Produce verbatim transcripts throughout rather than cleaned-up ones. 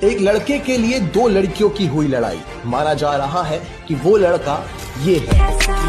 एक लड़के के लिए दो लड़कियों की हुई लड़ाई। माना जा रहा है कि वो लड़का ये है।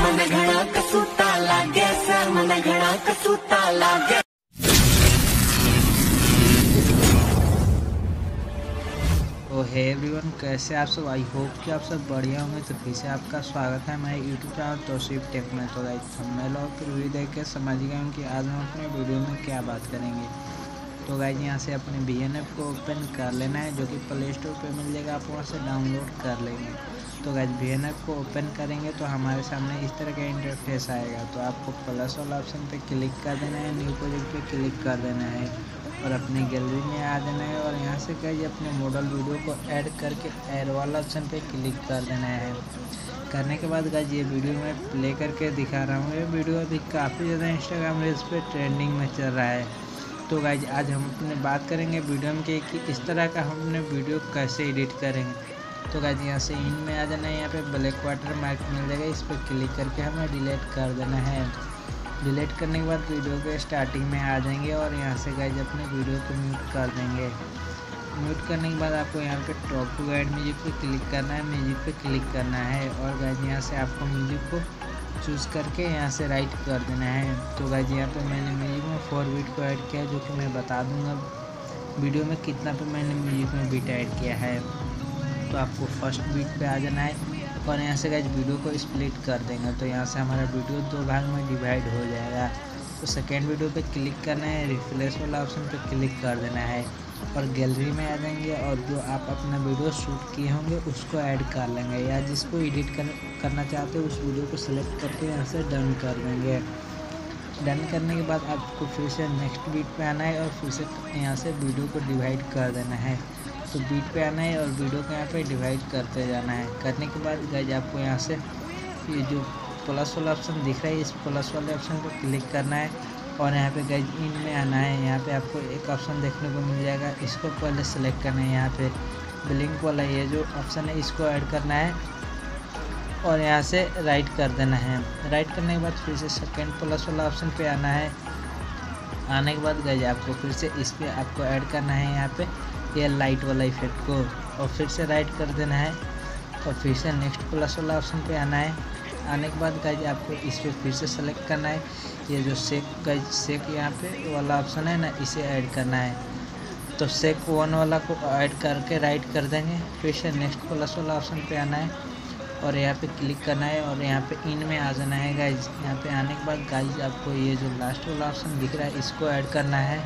तो हे एवरीवन, कैसे आप सब? आई होप कि आप सब बढ़िया होंगे। तो फिर से आपका स्वागत है मेरे यूट्यूब चैनल तौसीफ टेक में। तो गाइस, थंबनेल और फिर वीडियो देख के समझ गए हैं कि आज हम अपने वीडियो में क्या बात करेंगे। तो गाइस, यहाँ से अपने वी एन ऐप को ओपन कर लेना है, जो कि प्ले स्टोर पर मिल जाएगा, आप वहाँ से डाउनलोड कर लेंगे। तो गाइस, वी एन ऐप को ओपन करेंगे तो हमारे सामने इस तरह का इंटरफेस आएगा। तो आपको प्लस वाला ऑप्शन पे क्लिक कर देना है, न्यू प्रोजेक्ट पे क्लिक कर देना है और अपनी गैलरी में आ जाना है। और यहाँ से गाइस अपने मॉडल वीडियो को ऐड करके ऐड वाला ऑप्शन पे क्लिक कर देना है। करने के बाद गाइस, ये वीडियो मैं प्ले करके दिखा रहा हूँ। ये वीडियो अभी काफ़ी ज़्यादा इंस्टाग्राम रील्स पे ट्रेंडिंग में चल रहा है। तो गाइस, आज हम अपने बात करेंगे वीडियो में कि इस तरह का हम अपने वीडियो कैसे एडिट करेंगे। तो गाइस, यहाँ से इन में आ जाना है, यहाँ पे ब्लैक वाटर मार्क मिल जाएगा, इस पर क्लिक करके हमें डिलीट कर देना है। डिलीट करने के बाद वीडियो के स्टार्टिंग में आ जाएंगे और यहाँ से गाइस अपने वीडियो को म्यूट कर देंगे। म्यूट करने के बाद आपको यहाँ पे टॉप टू गाइड म्यूजिक पे क्लिक करना है, म्यूजिक पे क्लिक करना है और गाइस यहाँ से आपको म्यूजिक को चूज़ करके यहाँ से राइट कर देना है। तो गाइस, यहाँ पे मैंने म्यूजिक में फोर बीट को ऐड किया है, जो कि मैं बता दूँगा वीडियो में कितना पे मैंने म्यूजिक में बीट ऐड किया है। तो आपको फर्स्ट बीट पे आ जाना है और यहाँ से गाइस वीडियो को स्प्लिट कर देंगे। तो यहाँ से हमारा वीडियो दो भाग में डिवाइड हो जाएगा। तो सेकेंड वीडियो पे क्लिक करना है, रिफ्रेश वाला ऑप्शन पे क्लिक कर देना है और गैलरी में आ जाएंगे और जो आप अपना वीडियो शूट किए होंगे उसको ऐड कर लेंगे, या जिसको एडिट कर, करना चाहते हो उस वीडियो को सिलेक्ट करके यहाँ से डन कर देंगे। डन करने के बाद आपको फिर से नेक्स्ट बीट पे आना है और फिर से यहाँ से वीडियो को डिवाइड कर देना है। तो बीट पे आना है और वीडियो को यहाँ पे डिवाइड करते जाना है। करने के बाद गाइस आपको यहाँ से ये जो प्लस वाला ऑप्शन दिख रहा है, इस प्लस वाले ऑप्शन पे क्लिक करना है और यहाँ पे गाइस इन में आना है। यहाँ पे आपको एक ऑप्शन देखने को मिल जाएगा, इसको पहले सेलेक्ट करना है। यहाँ पे ब्लिंक वाला ये जो ऑप्शन है इसको ऐड करना है और यहाँ से राइट कर देना है। राइट करने के बाद फिर से सेकेंड प्लस वाला ऑप्शन पे आना है। आने के बाद गाइस आपको फिर से इस पर आपको ऐड करना है यहाँ पे ये लाइट वाला इफेक्ट को और फिर से राइट कर देना है और फिर से नेक्स्ट प्लस वाला ऑप्शन पे आना है। आने के बाद गाइस आपको इस पर फिर से सेलेक्ट करना है, ये जो सेक गाइस सेक यहाँ पे वाला ऑप्शन है ना, इसे ऐड करना है। तो सेक वन वाला को ऐड करके राइट कर देंगे। फिर से नेक्स्ट प्लस वाला ऑप्शन पे आना है और यहाँ पे क्लिक करना है और यहाँ पे इन में आ जाना है गाइस। यहाँ पे आने के बाद गाइस आपको ये जो लास्ट वाला ऑप्शन दिख रहा है इसको ऐड करना है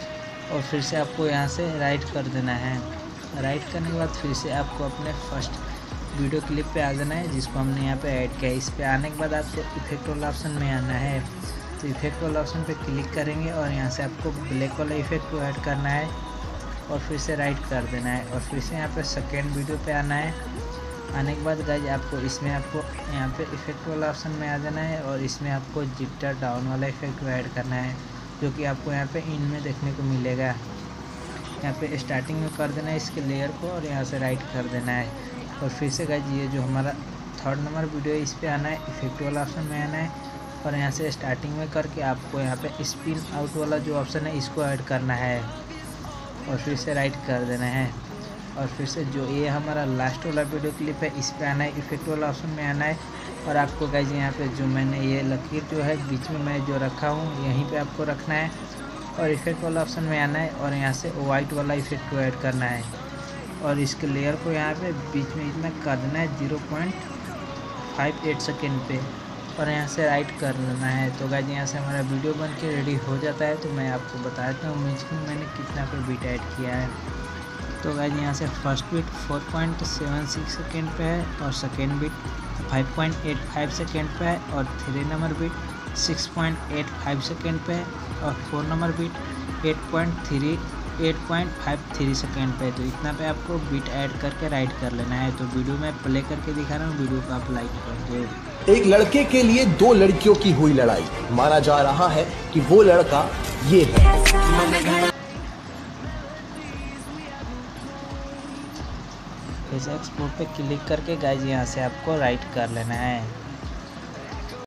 और फिर से आपको यहाँ से राइट कर देना है। राइट करने के बाद फिर से आपको अपने फर्स्ट वीडियो क्लिप पे आ जाना है, जिसको हमने यहाँ पे ऐड किया है। इस पे आने के बाद आपको इफेक्ट वाला ऑप्शन में आना है। तो इफेक्ट वाला ऑप्शन पे क्लिक करेंगे और यहाँ से आपको ब्लैक वाला इफेक्ट को ऐड करना है और फिर से राइट कर देना है और फिर से यहाँ पे सेकेंड वीडियो पे आना है। आने के बाद गाइस आपको इसमें आपको यहाँ पे इफेक्ट वाला ऑप्शन में आ जाना है और इसमें आपको जिटर डाउन वाला इफेक्ट को ऐड करना है, जो कि आपको यहाँ पे इन में देखने को मिलेगा। यहाँ पे स्टार्टिंग में कर देना है इसके लेयर को और यहाँ से राइट कर देना है और फिर से गाइस ये जो हमारा थर्ड नंबर वीडियो है इस पे आना है, इफेक्ट वाला ऑप्शन में आना है और यहाँ से स्टार्टिंग में करके आपको यहाँ पे स्पिन आउट वाला जो ऑप्शन है इसको ऐड करना है और फिर से राइट कर देना है। और फिर से जो ये हमारा लास्ट वाला वीडियो क्लिप है इस पे आना है, इफेक्ट वाला ऑप्शन में आना है और आपको गाइस यहाँ पे जो मैंने ये लकीर जो है बीच में मैं जो रखा हूँ यहीं पे आपको रखना है और इफेक्ट वाला ऑप्शन में आना है और यहाँ से वाइट वाला इफेक्ट को ऐड करना है और इसके लेयर को यहाँ पे बीच में इतना कर देना है zero point five eight second पे और यहाँ से राइट कर लेना है। तो गाइस, यहाँ से हमारा वीडियो बन के रेडी हो जाता है। तो मैं आपको बता देता हूँ म्यूजिक में मैंने कितना पे बीट ऐड किया है। तो गाइस, यहाँ से first beat four point seven six second पे है और second beat five point eight five second पे है और three number beat six point eight five second पे है और four number beat eight point three eight point five three second पे। तो इतना पे आपको बीट ऐड करके राइट कर लेना है। तो वीडियो में प्ले करके दिखा रहा हूँ, वीडियो को आप लाइक कर दो। एक लड़के के लिए दो लड़कियों की हुई लड़ाई। माना जा रहा है कि वो लड़का ये है। इस एक्सपोर्ट पे क्लिक करके गाइस यहाँ से आपको राइट कर लेना है।